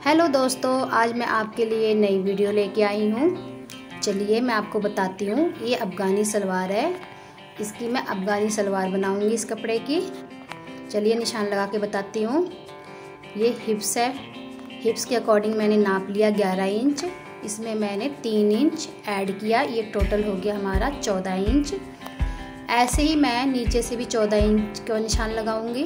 Hello दोस्तों, आज मैं आपके लिए नई वीडियो लेके आई हूँ। चलिए मैं आपको बताती हूँ। ये अफ़गानी सलवार है। इसकी मैं अफ़गानी सलवार बनाऊँगी इस कपड़े की। चलिए निशान लगा के बताती हूँ। ये हिप्स है। हिप्स के अकॉर्डिंग मैंने नाप लिया 11 इंच। इसमें मैंने 3 इंच ऐड किया। ये टोटल हो गया हमारा 14 इंच। ऐसे ही मैं नीचे से भी 14 इंच का निशान लगाऊंगी।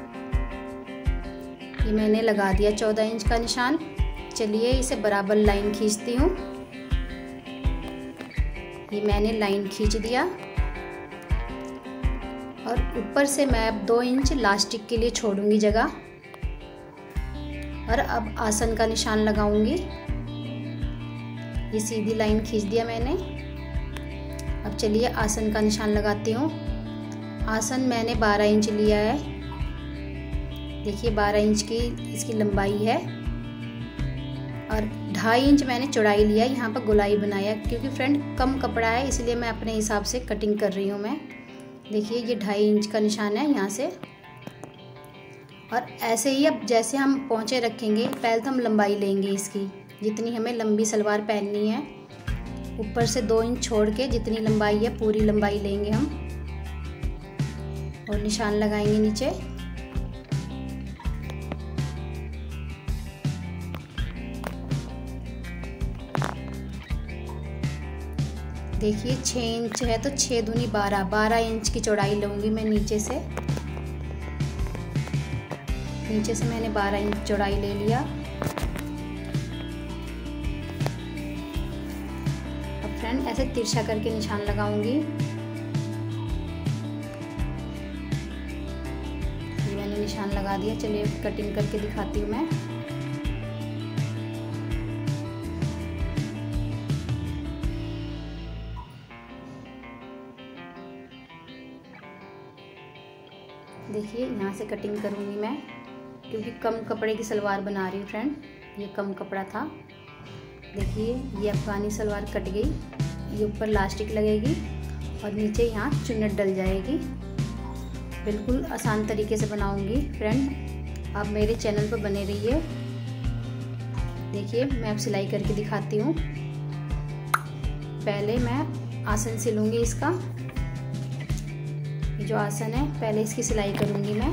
ये मैंने लगा दिया 14 इंच का निशान। चलिए इसे बराबर लाइन खींचती हूँ। ये मैंने लाइन खींच दिया और ऊपर से मैं अब 2 इंच लास्टिक के लिए छोड़ूंगी जगह। और अब आसन का निशान लगाऊंगी। ये सीधी लाइन खींच दिया मैंने। अब चलिए आसन का निशान लगाती हूँ। आसन मैंने 12 इंच लिया है। देखिए 12 इंच की इसकी लंबाई है और 2.5 इंच मैंने चौड़ाई लिया। यहाँ पर गोलाई बनाया क्योंकि फ्रेंड कम कपड़ा है, इसलिए मैं अपने हिसाब से कटिंग कर रही हूँ मैं। देखिए ये 2.5 इंच का निशान है यहाँ से। और ऐसे ही अब जैसे हम पोंचे रखेंगे, पहले तो हम लंबाई लेंगे इसकी, जितनी हमें लंबी सलवार पहननी है। ऊपर से 2 इंच छोड़ के जितनी लंबाई है पूरी लंबाई लेंगे हम और निशान लगाएंगे नीचे। देखिए 6 इंच है तो 6 दूनी 12 इंच की चौड़ाई लूँगी मैं नीचे से। नीचे से मैंने 12 इंच चौड़ाई ले लिया। अब फ्रेंड ऐसे तिरछा करके निशान लगाऊंगी। ये मैंने निशान लगा दिया। चलिए कटिंग करके दिखाती हूँ मैं। देखिए यहाँ से कटिंग करूँगी मैं क्योंकि कम कपड़े की सलवार बना रही हूँ फ्रेंड। ये कम कपड़ा था। देखिए ये अफ़गानी सलवार कट गई। ये ऊपर लास्टिक लगेगी और नीचे यहाँ चुन्नट डल जाएगी। बिल्कुल आसान तरीके से बनाऊँगी फ्रेंड। आप मेरे चैनल पर बने रहिए। देखिए मैं अब सिलाई करके दिखाती हूँ। पहले मैं आसन सिलूँगी इसका। ये जो आसन है पहले इसकी सिलाई करूंगी मैं।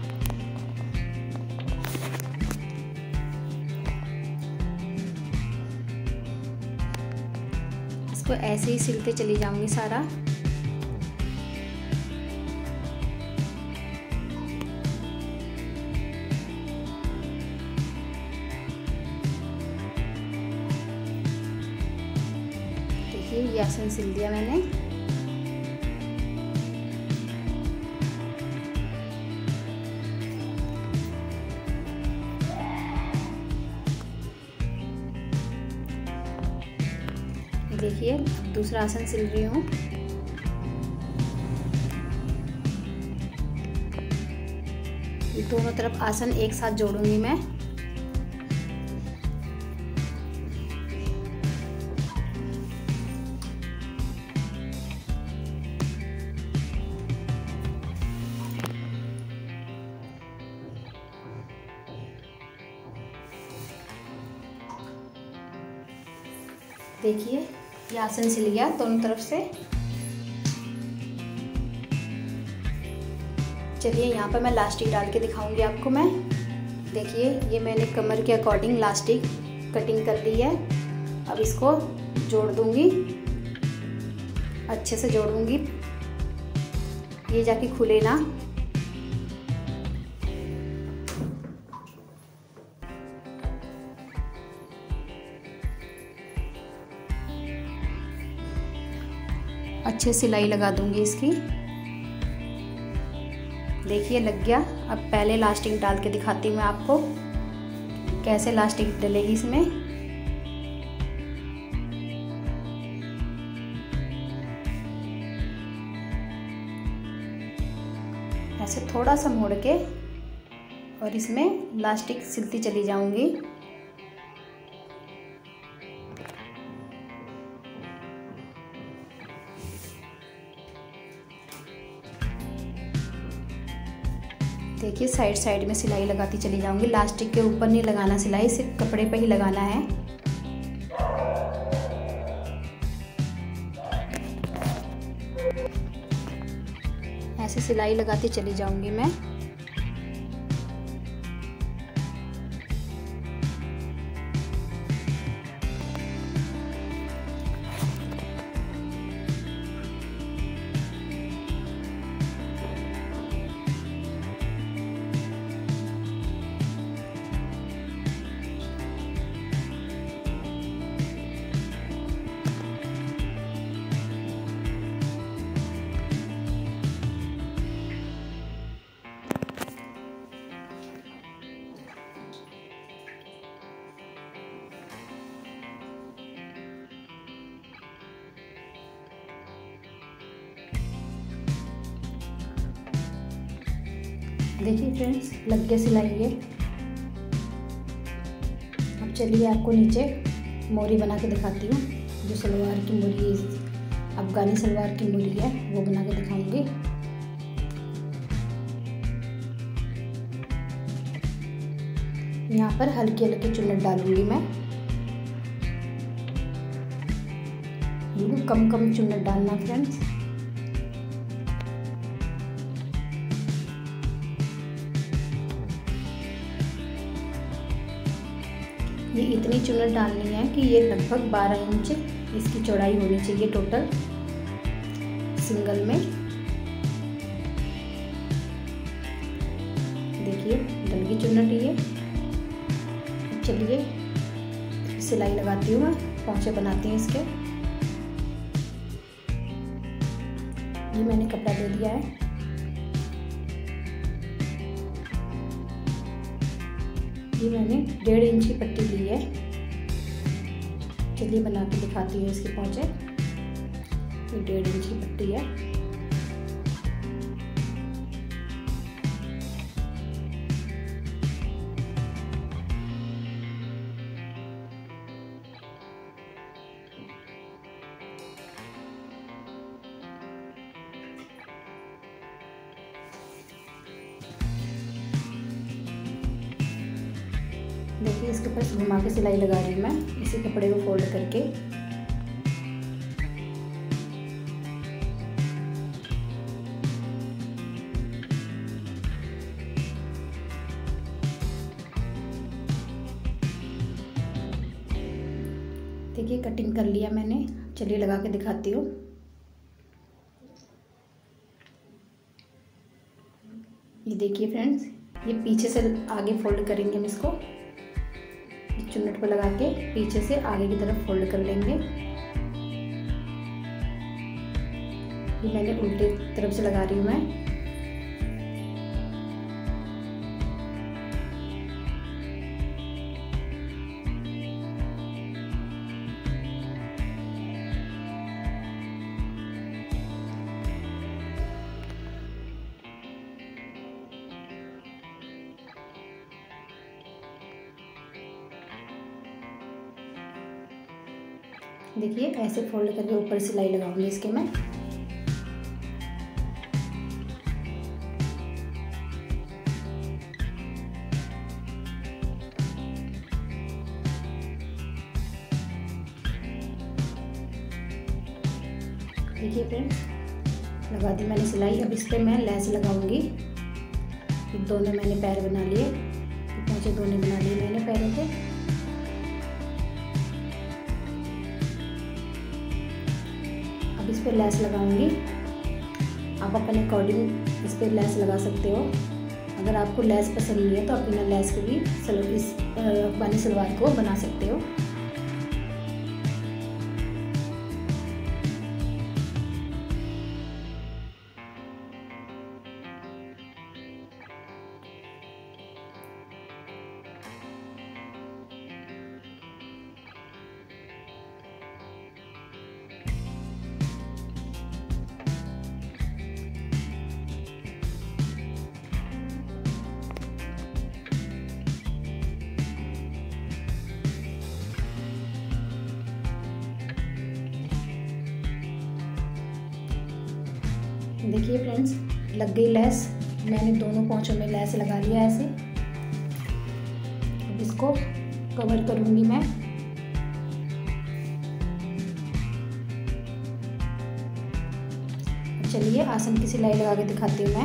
इसको ऐसे ही सिलते चली जाऊंगी सारा। देखिए ये आसन सिल दिया मैंने। देखिए दूसरा आसन सिल रही हूँ। दोनों तरफ आसन एक साथ जोड़ूंगी मैं। देखिए ये आसन सिल गया दोनों तरफ से। चलिए यहाँ पर मैं लास्टिक डाल के दिखाऊंगी आपको मैं। देखिए ये मैंने कमर के अकॉर्डिंग लास्टिक कटिंग कर ली है। अब इसको जोड़ दूंगी, अच्छे से जोड़ूंगी, ये जाके खुले ना। अच्छे सिलाई लगा दूंगी इसकी। देखिए लग गया। अब पहले लास्टिक डाल के दिखाती हूँ मैं आपको कैसे लास्टिक डलेगी इसमें। ऐसे थोड़ा सा मोड़ के और इसमें लास्टिक सिलती चली जाऊंगी। देखिए साइड साइड में सिलाई लगाती चली जाऊंगी। लास्टिक के ऊपर नहीं लगाना सिलाई, सिर्फ कपड़े पे ही लगाना है। ऐसे सिलाई लगाती चली जाऊंगी मैं। देखिए फ्रेंड्स लग गया सिलाई ये। अब चलिए आपको नीचे मोरी बना के दिखाती हूँ। जो सलवार की मोरी, अफगानी सलवार की मोरी है, वो बना के दिखाऊंगी। यहाँ पर हल्की हल्की चुन्नट डालूंगी मैं। कम कम चुन्नट डालना फ्रेंड्स। ये इतनी चुन्नट डालनी है कि ये लगभग 12 इंच इसकी चौड़ाई होनी चाहिए टोटल सिंगल में। देखिए डल गई चुन्नट ये। चलिए सिलाई लगाती हूँ मैं, पोंचे बनाती हूँ इसके। ये मैंने कपड़ा दे दिया है। ये मैंने 1.5 इंच की पट्टी ली है। चलिए बना के दिखाती हूँ इसके पोंचे। ये 1.5 इंच की पट्टी है। देखिए इसके ऊपर घुमा के सिलाई लगा रही हूँ मैं, इसी कपड़े को फोल्ड करके। देखिए कटिंग कर लिया मैंने। चलिए लगा के दिखाती हूँ। ये देखिए फ्रेंड्स, ये पीछे से आगे फोल्ड करेंगे हम इसको। चुन्नट पर लगा के पीछे से आगे की तरफ फोल्ड कर लेंगे। ये मैंने उल्टे तरफ से लगा रही हूँ मैं। देखिए ऐसे फोल्ड करके ऊपर सिलाई लगाऊंगी इसके मैं। देखिए फ्रेंड्स लगा दी मैंने सिलाई। अब इस पे मैं लेस लगाऊंगी। दोनों मैंने पैर बना लिए, पोंचे दोनों बना लिए मैंने पैरों के। अब इस पे लेस लगाऊंगी। आप अपने अकॉर्डिंग इस पे लेस लगा सकते हो। अगर आपको लेस पसंद नहीं है तो आप बिना लेस के भी इस अफगानी सलवार को बना सकते हो। देखिए फ्रेंड्स लग गई लेस। मैंने दोनों पोंचों में लैस लगा लिया ऐसे। अब इसको कवर करूँगी मैं। चलिए आसन की सिलाई लगा के दिखाती हूँ मैं।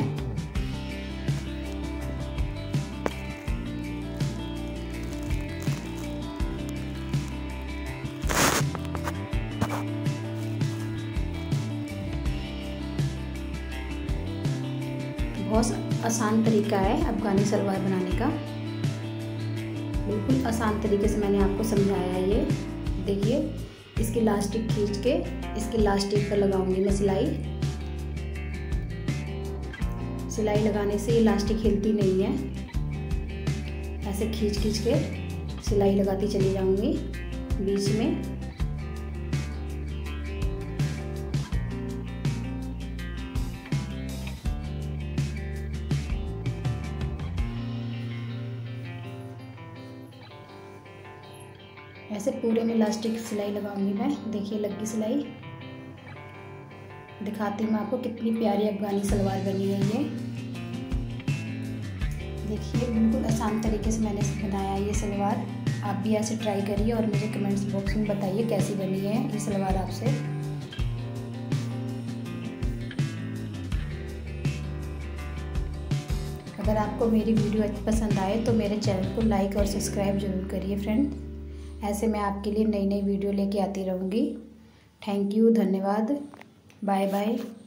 बहुत आसान तरीका है अफगानी सलवार बनाने का, बिल्कुल आसान तरीके से मैंने आपको समझाया है। ये देखिए, इसकी इलास्टिक खींच के इसकी इलास्टिक पर लगाऊंगी मैं सिलाई। सिलाई लगाने से इलास्टिक हिलती नहीं है, ऐसे खींच खींच के सिलाई लगाती चली जाऊंगी बीच में। ऐसे पूरे में इलास्टिक सिलाई लगाऊंगी मैं। देखिए लग गई सिलाई। दिखाती हूँ मैं आपको कितनी प्यारी अफगानी सलवार बनी है ये। देखिए बिल्कुल आसान तरीके से मैंने बनाया ये सलवार। आप भी ऐसे ट्राई करिए और मुझे कमेंट्स बॉक्स में बताइए कैसी बनी है ये सलवार आपसे। अगर आपको मेरी वीडियो पसंद आए तो मेरे चैनल को लाइक और सब्सक्राइब ज़रूर करिए फ्रेंड। ऐसे मैं आपके लिए नई नई वीडियो लेके आती रहूँगी। थैंक यू, धन्यवाद, बाय बाय।